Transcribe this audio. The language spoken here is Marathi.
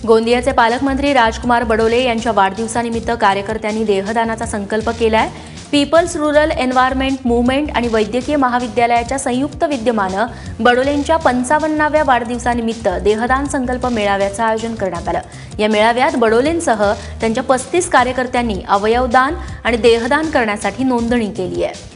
गोंदियाचे पालकमंत्री राजकुमार बडोले यांच्या वाढदिवसानिमित्त कार्यकर्त्यांनी देहदानाचा संकल्प केलाय। पीपल्स रूरल एन्व्हायरमेंट मूव्हमेंट आणि वैद्यकीय महाविद्यालयाच्या संयुक्त विद्यमानं बडोलेंच्या 55व्या वाढदिवसानिमित्त देहदान संकल्प मेळाव्याचं आयोजन करण्यात आलं। या मेळाव्यात बडोलेंसह त्यांच्या 35 कार्यकर्त्यांनी अवयवदान आणि देहदान करण्यासाठी नोंदणी केली आहे।